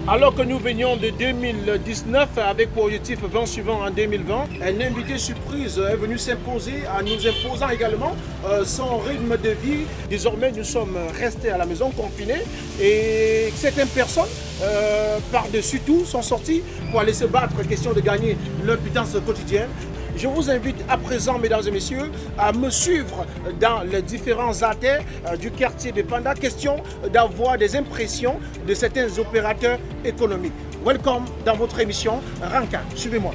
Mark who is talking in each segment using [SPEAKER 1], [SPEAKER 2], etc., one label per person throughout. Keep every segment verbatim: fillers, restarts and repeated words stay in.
[SPEAKER 1] Alors que nous venions de deux mille dix-neuf avec pour objectif vingt suivant en deux mille vingt, un invité surprise est venu s'imposer en nous imposant également euh, son rythme de vie. Désormais, nous sommes restés à la maison confinés et certaines personnes, euh, par-dessus tout, sont sorties pour aller se battre, question de gagner leur pitance quotidienne. Je vous invite à présent, mesdames et messieurs, à me suivre dans les différents artères du quartier de Panda. Question d'avoir des impressions de certains opérateurs économiques. Welcome dans votre émission Ranka. Suivez-moi.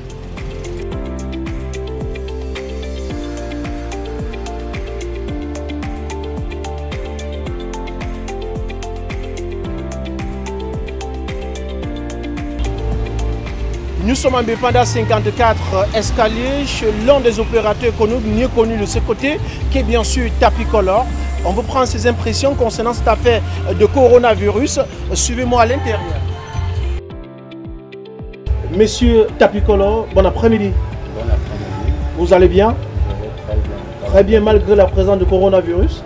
[SPEAKER 1] Nous sommes en Bepanda cinquante-quatre escaliers chez l'un des opérateurs économiques mieux connus de ce côté, qui est bien sûr Tapicolor. On vous prend ses impressions concernant cette affaire de coronavirus. Suivez-moi à l'intérieur. Monsieur Tapicolor, bon après-midi.
[SPEAKER 2] Bon après-midi.
[SPEAKER 1] Vous allez bien?
[SPEAKER 2] Je vais très bien.
[SPEAKER 1] Très bien malgré la présence de coronavirus.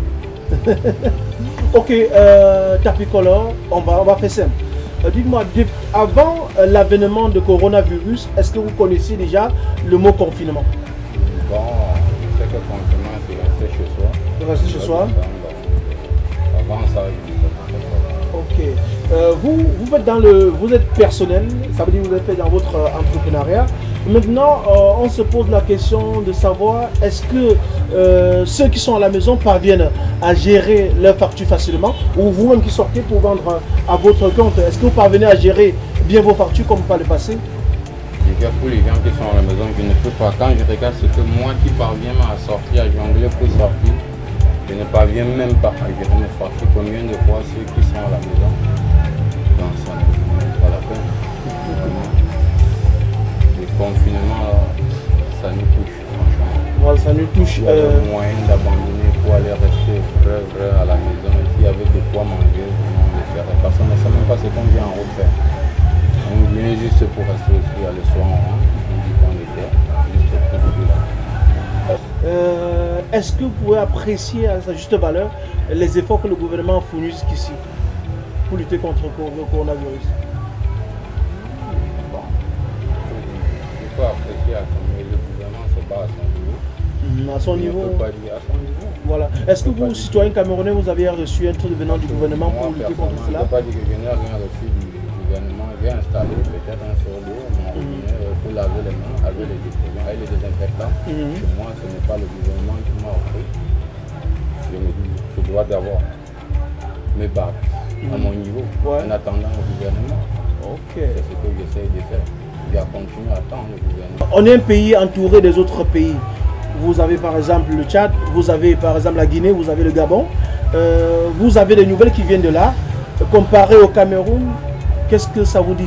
[SPEAKER 1] Ok, euh, Tapicolor, on va, on va faire simple. Dites-moi, avant l'avènement de coronavirus, est-ce que vous connaissiez déjà le mot confinement?
[SPEAKER 2] Bon, c'est que confinement, c'est rester chez soi.
[SPEAKER 1] C'est rester chez soi?
[SPEAKER 2] Avant ça, je ne connaissais pas.
[SPEAKER 1] Ok. Euh, vous, vous, êtes dans le, vous êtes personnel, ça veut dire que vous êtes fait dans votre entrepreneuriat. Maintenant, euh, on se pose la question de savoir est-ce que euh, ceux qui sont à la maison parviennent à gérer leurs factures facilement, ou vous-même qui sortez pour vendre à votre compte, est-ce que vous parvenez à gérer bien vos factures comme par le passé?
[SPEAKER 2] Je pour les gens qui sont à la maison, je ne peux pas. Quand je regarde ce que moi qui parviens à sortir, à jongler pour sortir, je ne parviens même pas à gérer mes factures. Combien de fois ceux qui sont à la maison, dans ça ne vaut pas la peine. Vraiment. Le confinement, là, ça nous touche, franchement.
[SPEAKER 1] Voilà, ça nous touche.
[SPEAKER 2] Il y a
[SPEAKER 1] euh...
[SPEAKER 2] le moyen d'abandonner pour aller rester vrai, vrai à la maison. Et puis avec de quoi manger, vraiment, on le ferait. Parce qu'on ne sait même pas ce qu'on vient en refaire. On vient juste pour rester aussi le soir en rang. On dit qu'on était juste pour profiter là.
[SPEAKER 1] Euh, Est-ce que vous pouvez apprécier à sa juste valeur les efforts que le gouvernement a fournis jusqu'ici pour lutter contre le coronavirus?
[SPEAKER 2] Bon, je peux apprécier à son niveau. Le gouvernement, c'est pas à son niveau.
[SPEAKER 1] Mmh, à son
[SPEAKER 2] je
[SPEAKER 1] niveau.
[SPEAKER 2] ne peux pas dire à son niveau.
[SPEAKER 1] Voilà. Est-ce que vous, citoyen camerounais, vous avez reçu un truc venant du gouvernement pour
[SPEAKER 2] Moi,
[SPEAKER 1] lutter contre cela?
[SPEAKER 2] Je ne peux pas dire que je n'ai rien reçu du gouvernement. J'ai installé peut-être un sur l'eau, mon robinet pour laver les mains avec les détergents et les désinfectants.
[SPEAKER 1] Mmh.
[SPEAKER 2] Chez moi, ce n'est pas le gouvernement qui m'a offert. Je me dis, je dois d'abord me battre mmh. à mon niveau ouais. en attendant le gouvernement.
[SPEAKER 1] Okay.
[SPEAKER 2] C'est ce que j'essaie de faire. Je vais continuer à attendre le gouvernement.
[SPEAKER 1] On est un pays entouré des autres pays. Vous avez par exemple le Tchad, vous avez par exemple la Guinée, vous avez le Gabon. Euh, vous avez des nouvelles qui viennent de là. Comparé au Cameroun, qu'est-ce que ça vous dit?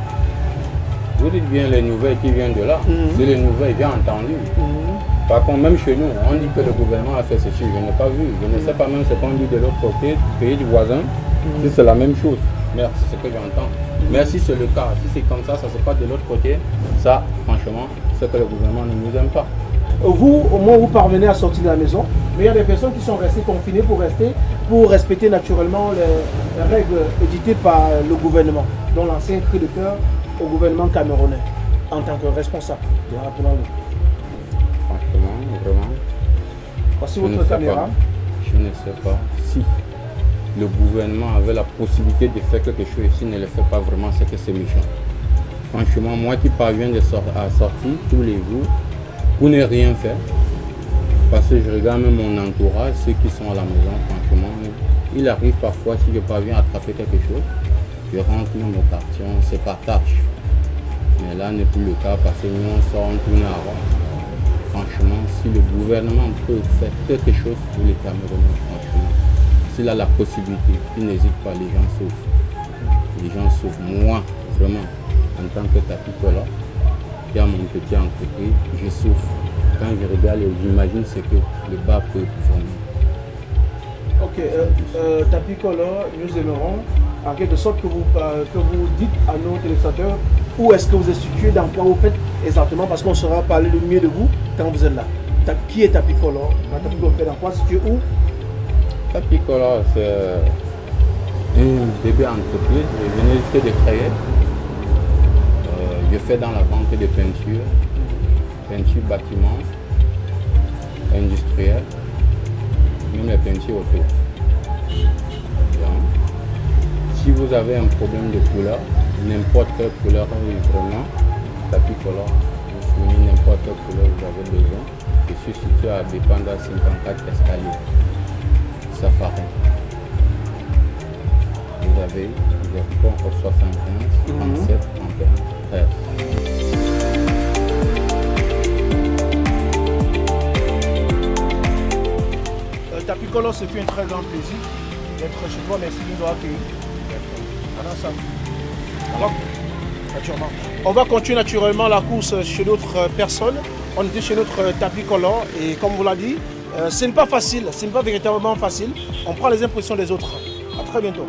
[SPEAKER 2] Vous dites bien les nouvelles qui viennent de là. Mm-hmm. C'est les nouvelles bien entendues. Mm-hmm. Par contre, même chez nous, on dit que le gouvernement a fait ceci. Je n'ai pas vu. Je ne sais pas même ce qu'on dit de l'autre côté, pays du voisin. Mm-hmm. Si c'est la même chose. Mais c'est ce que j'entends. Mm-hmm. Mais si c'est le cas, si c'est comme ça, ça se passe de l'autre côté, ça, franchement, c'est que le gouvernement ne nous aime pas.
[SPEAKER 1] Vous, au moins, vous parvenez à sortir de la maison, mais il y a des personnes qui sont restées confinées pour rester, pour respecter naturellement les, les règles éditées par le gouvernement, dont l'ancien cri de cœur au gouvernement camerounais, en tant que responsable. Rappelons-le.
[SPEAKER 2] Franchement, vraiment.
[SPEAKER 1] Voici votre caméra.
[SPEAKER 2] Pas, je ne sais pas si le gouvernement avait la possibilité de faire quelque chose et s'il ne le fait pas vraiment, c'est que c'est méchant. Franchement, moi qui parviens de sor à sortir tous les jours, pour ne rien faire, parce que je regarde même mon entourage, ceux qui sont à la maison, franchement, il arrive parfois, si je parviens à attraper quelque chose, je rentre même au quartier, on se partage. Mais là, n'est plus le cas parce que nous, on sort, on tourne avant. Franchement, si le gouvernement peut faire quelque chose pour les Camerounais, franchement, s'il a la possibilité, il n'hésite pas, les gens souffrent. Les gens souffrent. Moi, vraiment, en tant que Tapicolor, qui a mon petit entreprise, je souffre. Quand je regarde, j'imagine ce que le bas peut vraiment.
[SPEAKER 1] Ok, euh, euh, Tapicolor, nous aimerons en quelque sorte que vous, euh, que vous dites à nos téléspectateurs où est-ce que vous êtes situé, dans quoi vous faites exactement, parce qu'on saura parler le mieux de vous quand vous êtes là. Ta, qui est Tapicolor? Tapicolor fait dans quoi, situé où?
[SPEAKER 2] Tapicolor, c'est une bébé entreprise, je venais juste de créer. Euh, je fais dans la vente de peinture, peinture bâtiment, industriel, même les peintures auto. Donc, si vous avez un problème de couleur, n'importe quelle couleur, vraiment, tapis color, vous fournissez n'importe quelle couleur vous avez besoin. Je suis situé à Bépanda cinquante-quatre escalier, Safari. Vous avez des ponts au soixante-quinze, trente-sept, trente et un, treize.
[SPEAKER 1] Euh, Tapis Color, ce fut un très grand plaisir d'être chez toi. Merci de nous avoir accueillis. Naturellement. On va continuer naturellement la course chez d'autres personnes. On était chez notre Tapis Color et comme vous l'a dit, euh, ce n'est pas facile, ce n'est pas véritablement facile. On prend les impressions des autres. À très bientôt.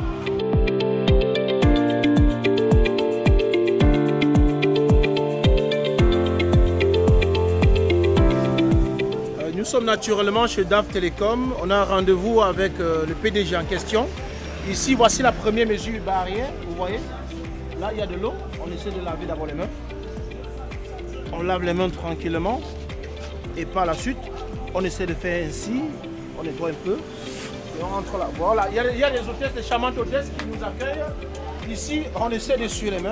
[SPEAKER 1] Euh, nous sommes naturellement chez D A F Télécom. On a un rendez-vous avec euh, le P D G en question. Ici, voici la première mesure barrière, vous voyez. Là, il y a de l'eau. On essaie de laver d'abord les mains. On lave les mains tranquillement. Et par la suite, on essaie de faire ainsi. On nettoie un peu. Et on rentre là. Voilà, il y a, il y a des hôtesses, des charmantes hôtesses qui nous accueillent. Ici, on essaie d'essuyer les mains.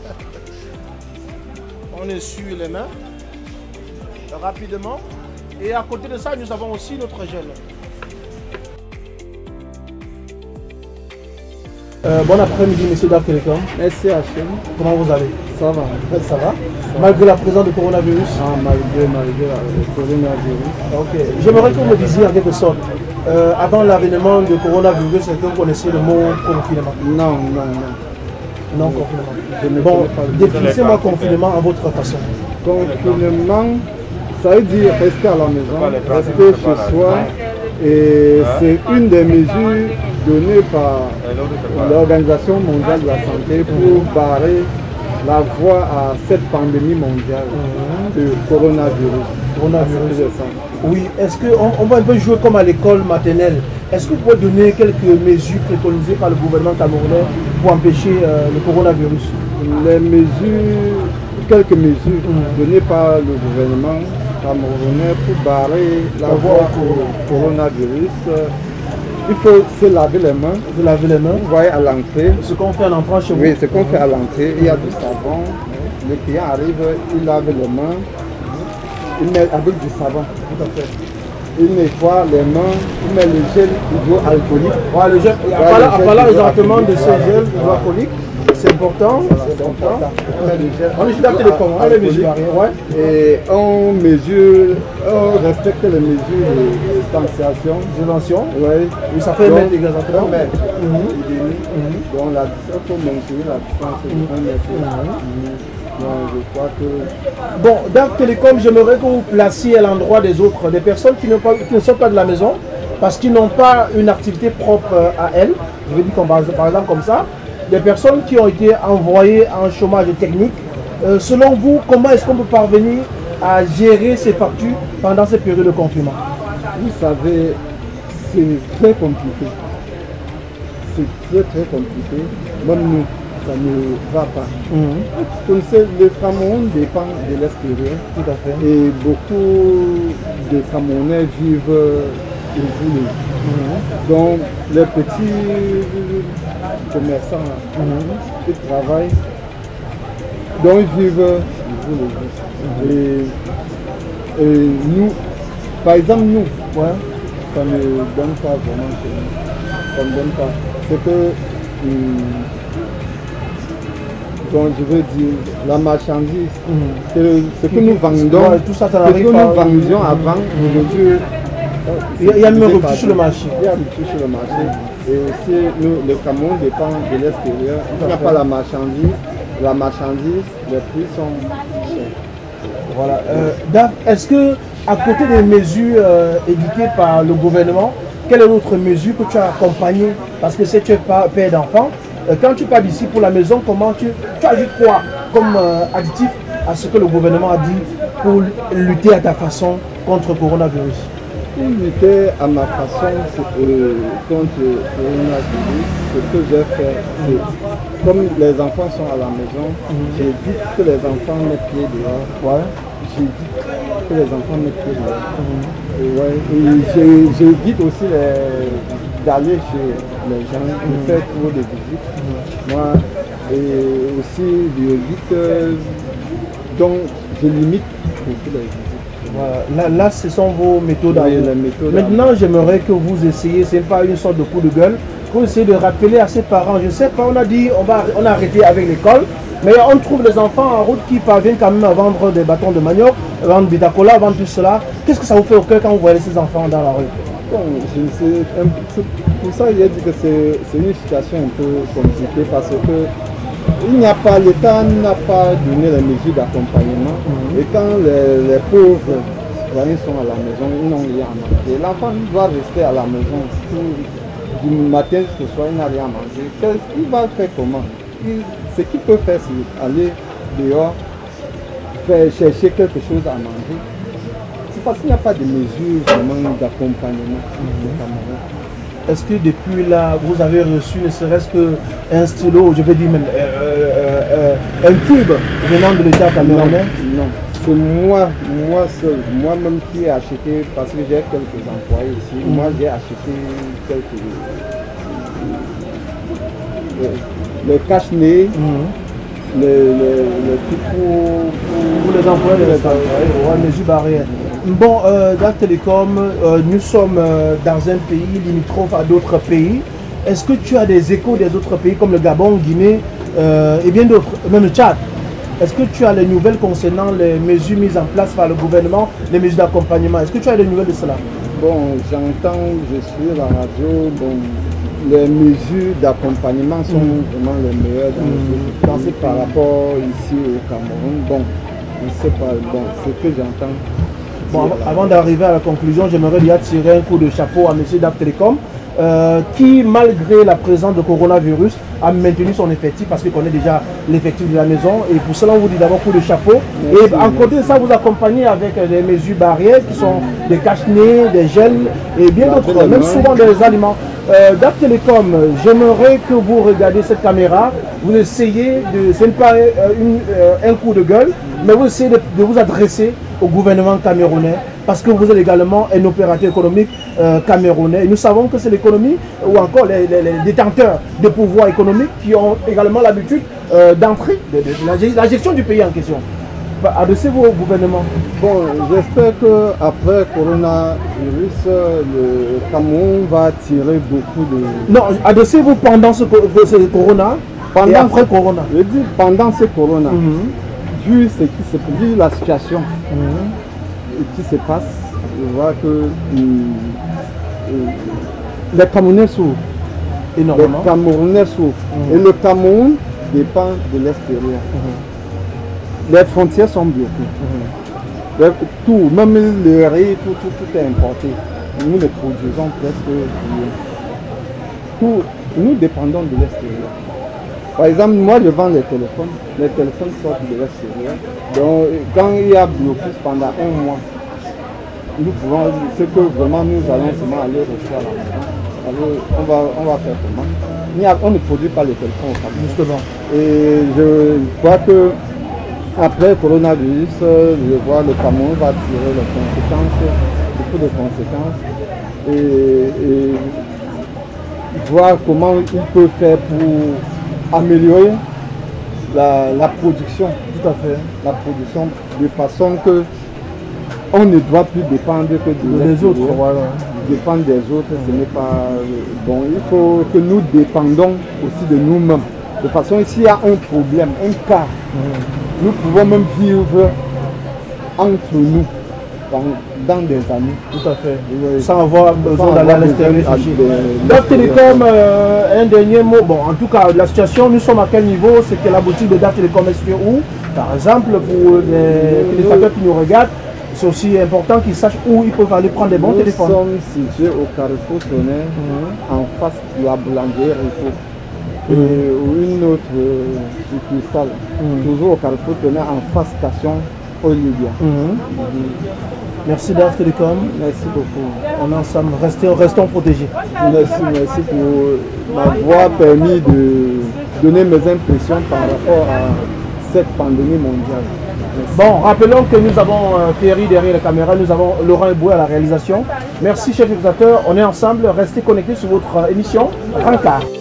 [SPEAKER 1] On essuie les mains rapidement. Et à côté de ça, nous avons aussi notre gel. Euh, bon après-midi, monsieur D A F Télécom.
[SPEAKER 3] Merci H M.
[SPEAKER 1] Comment vous allez?
[SPEAKER 3] Ça va.
[SPEAKER 1] Ça va. Malgré la présence du coronavirus?
[SPEAKER 3] Ah, malgré, malgré le coronavirus.
[SPEAKER 1] Ok. J'aimerais que vous me disiez en quelque sorte, euh, avant l'avènement du coronavirus, est-ce que vous connaissez le mot confinement?
[SPEAKER 3] Non, non, non.
[SPEAKER 1] Non, confinement.
[SPEAKER 3] Je ne
[SPEAKER 1] Bon,
[SPEAKER 3] connais pas.
[SPEAKER 1] définissez-moi confinement à votre façon.
[SPEAKER 3] Confinement, ça veut dire rester à la maison, rester chez soi. Et c'est une des mesures données par l'Organisation mondiale de la santé pour barrer la voie à cette pandémie mondiale de coronavirus.
[SPEAKER 1] Coronavirus. Oui, est-ce qu'on on va un peu jouer comme à l'école maternelle? Est-ce que vous pouvez donner quelques mesures préconisées par le gouvernement camerounais pour empêcher euh, le coronavirus?
[SPEAKER 3] Les mesures, quelques mesures mmh. données par le gouvernement camerounais pour barrer la voie au coronavirus. Il faut se laver les mains.
[SPEAKER 1] Vous lavez les mains.
[SPEAKER 3] Vous voyez à l'entrée.
[SPEAKER 1] Ce qu'on fait en entrant chez vous.
[SPEAKER 3] Oui, ce qu'on fait à l'entrée. Il y a du savon. Le client arrive, il lave les mains. Il met avec du savon. Tout à fait. Il nettoie les mains. Il met le gel hydroalcoolique.
[SPEAKER 1] Voilà, le gel.
[SPEAKER 3] Voilà,
[SPEAKER 1] à parler exactement de ce gel hydroalcoolique. C'est important, c'est important. On est juste à téléphone, on a les mesures barrières, ouais.
[SPEAKER 3] Et on mesure, on respecte les mesures de distanciation.
[SPEAKER 1] Dimension.
[SPEAKER 3] Oui.
[SPEAKER 1] Et ça fait un mètre exactement.
[SPEAKER 3] Un mètre. Donc la distance, il faut maintenir la distance de un mètre. Donc je crois que...
[SPEAKER 1] Bon, D A F Télécom, j'aimerais que vous placiez à l'endroit des autres, des personnes qui, pas, qui ne sont pas de la maison, parce qu'ils n'ont pas une activité propre à elles. Je vais dire comme, par exemple comme ça. Des personnes qui ont été envoyées en chômage technique. Euh, selon vous, comment est-ce qu'on peut parvenir à gérer ces factures pendant cette période de confinement?
[SPEAKER 3] Vous savez, c'est très compliqué. C'est très très compliqué. Même nous, ça ne va pas. Mm-hmm. Comme c'est, le Cameroun dépend de l'extérieur.
[SPEAKER 1] Tout à fait.
[SPEAKER 3] Et beaucoup de Camerounais vivent au jour le jour. Mm-hmm. Donc les petits commerçants, mm-hmm. ils travaillent, donc ils vivent au jour le jour. Mm-hmm. et, et nous, par exemple nous, ouais, ça ne donne pas vraiment chez nous. Ça ne donne pas. C'est que, hum, donc je veux dire, la marchandise, mm-hmm. que, ce que nous vendons, ouais, tout ça, ça ce que nous vendions avant, mm-hmm. aujourd'hui,
[SPEAKER 1] il y a même un rupture sur le marché.
[SPEAKER 3] Il y a un rupture sur le marché. Et aussi, nous, le Cameroun dépend de l'extérieur. Il n'y a pas la marchandise. La marchandise, les prix sont chers.
[SPEAKER 1] Voilà. Euh, Est-ce que, à côté des mesures euh, éditées par le gouvernement, quelle est l'autre mesure que tu as accompagnée? Parce que si tu es père d'enfant, euh, quand tu pars d'ici pour la maison, comment tu, tu ajoutes quoi comme euh, additif à ce que le gouvernement a dit pour lutter à ta façon contre le coronavirus?
[SPEAKER 3] Pour lutter à ma façon euh, contre le coronavirus, ce que j'ai fait, c'est comme les enfants sont à la maison, mm-hmm. j'évite que les enfants mettent pied dehors. Ouais. J'évite que les enfants mettent pied dehors. Mm-hmm. Et, ouais. Et j'évite aussi d'aller chez les gens, de mm-hmm. faire trop de visites. Mm-hmm. Moi, et aussi, j'évite, euh, donc je limite beaucoup les visites.
[SPEAKER 1] Voilà. Là, là, ce sont vos méthodes.
[SPEAKER 3] Oui, les méthodes.
[SPEAKER 1] Maintenant, j'aimerais que vous essayiez, ce n'est pas une sorte de coup de gueule, vous essayez de rappeler à ses parents. Je ne sais pas, on a dit, on va on a arrêté avec l'école, mais on trouve les enfants en route qui parviennent quand même à vendre des bâtons de manioc, à vendre bitacola, à vendre tout cela. Qu'est-ce que ça vous fait au cœur quand vous voyez ces enfants dans la rue?
[SPEAKER 3] Bon, je ne sais, pour ça, j'ai dit que c'est une situation un peu compliquée parce que il n'y a pas, l'État n'a pas donné les mesures d'accompagnement. Mm-hmm. Et quand les, les pauvres citoyens sont à la maison, ils n'ont rien à manger. L'enfant doit rester à la maison tout, du matin jusqu'au soir, il n'a rien à manger. Il va faire comment? il, Ce qu'il peut faire, c'est aller dehors, faire chercher quelque chose à manger. C'est parce qu'il n'y a pas de mesures vraiment d'accompagnement. Mm-hmm.
[SPEAKER 1] Est-ce que depuis là, vous avez reçu ne serait-ce qu'un stylo, je vais dire même euh, euh, euh, un cube venant de l'État camerounais?
[SPEAKER 3] Non, non. C'est moi, moi seul, moi-même qui ai acheté, parce que j'ai quelques employés ici, mmh. moi j'ai acheté quelques... Euh, le cache-nez, mmh. le, le, le truc pour,
[SPEAKER 1] pour les employés de l'État, ouais, mesures barrières. Bon, euh, dans Télécom, euh, nous sommes euh, dans un pays limitrophe à d'autres pays. Est-ce que tu as des échos des autres pays comme le Gabon, Guinée euh, et bien d'autres, même le Tchad? Est-ce que tu as les nouvelles concernant les mesures mises en place par le gouvernement, les mesures d'accompagnement? Est-ce que tu as des nouvelles de cela?
[SPEAKER 3] Bon, j'entends, je suis à la radio, bon, les mesures d'accompagnement sont mmh. vraiment les meilleures dans mmh. le pays. C'est par rapport ici au Cameroun. Bon, je ne sais pas, bon, ce que j'entends.
[SPEAKER 1] Bon, avant d'arriver à la conclusion, j'aimerais déjà tirer un coup de chapeau à M. Daf Télécom, euh, qui, malgré la présence de coronavirus, a maintenu son effectif parce qu'il connaît déjà l'effectif de la maison. Et pour cela, on vous dit d'abord coup de chapeau. Merci, et en côté de ça, vous accompagnez avec des mesures barrières qui sont des cache-nez, des gels et bien d'autres, même souvent des aliments. Euh, Daf Télécom, j'aimerais que vous regardiez cette caméra. Vous essayez de, ce n'est pas euh, une, euh, un coup de gueule, mais vous essayez de, de vous adresser au gouvernement camerounais, parce que vous êtes également un opérateur économique euh, camerounais. Et nous savons que c'est l'économie ou encore les, les, les détenteurs de pouvoir économique qui ont également l'habitude euh, d'entrer, de, de, de la, la gestion du pays en question. Adressez-vous au gouvernement.
[SPEAKER 3] Bon, j'espère qu'après coronavirus, le Cameroun va tirer beaucoup de...
[SPEAKER 1] Non, adressez-vous pendant ce, ce corona pendant et après ce, corona.
[SPEAKER 3] Je dis pendant ce corona. Mm-hmm. Vu ce qui se vu la situation mm-hmm. qui se passe, je vois que euh, euh, les Camerounais souffrent.
[SPEAKER 1] Énormément.
[SPEAKER 3] Les Camerounais souffrent. Mm-hmm. Et le Cameroun dépend de l'extérieur. Mm-hmm. Les frontières sont bloquées. Mm-hmm. Le, tout, même le riz, tout, tout, tout est importé. Nous ne produisons presque rien. Tout, nous dépendons de l'extérieur. Par exemple, moi je vends les téléphones. Les téléphones sortent de l'extérieur. Donc, quand il y a blocus pendant un mois, nous pouvons, c'est que vraiment nous allons seulement aller reçu à la maison. Alors, on va, on va faire comment? Il y a, on ne produit pas les téléphones au Cameroun.
[SPEAKER 1] Justement.
[SPEAKER 3] Et je crois que après le coronavirus, je vois le Cameroun va tirer les conséquences, beaucoup de conséquences, et, et voir comment il peut faire pour améliorer la, la production, tout à fait, la production de façon que on ne doit plus dépendre que de
[SPEAKER 1] des autres. Voilà.
[SPEAKER 3] Dépendre des autres, ce n'est pas bon. Il faut que nous dépendons aussi de nous-mêmes. De façon, s'il y a un problème, un cas, mmh. nous pouvons même vivre entre nous dans, dans des années.
[SPEAKER 1] Tout à fait. Oui. Sans avoir besoin d'aller à l'extérieur. Daf Télécom, euh, un dernier mot. Bon, en tout cas, la situation, nous sommes à quel niveau? C'est que la boutique de Daf Télécom est située où? Par exemple, pour les téléspectateurs qui nous regardent, c'est aussi important qu'ils sachent où ils peuvent aller prendre des bons
[SPEAKER 3] nous
[SPEAKER 1] téléphones.
[SPEAKER 3] Nous sommes situés au Carrefour Tonnerre, mmh. en face de la boulangerie Rico. Mmh. Et une autre euh, succursale, mmh. toujours au Carrefour Tonnerre, en face station Olivia. Mmh. Mmh.
[SPEAKER 1] Merci Daf Télécom.
[SPEAKER 3] Merci beaucoup.
[SPEAKER 1] On est ensemble, restons, restons protégés.
[SPEAKER 3] Merci, merci pour m'avoir permis de donner mes impressions par rapport à cette pandémie mondiale. Merci.
[SPEAKER 1] Bon, rappelons que nous avons euh, Thierry derrière la caméra, nous avons Laurent Eboué à la réalisation. Merci chers spectateurs, on est ensemble, restez connectés sur votre euh, émission Rancard.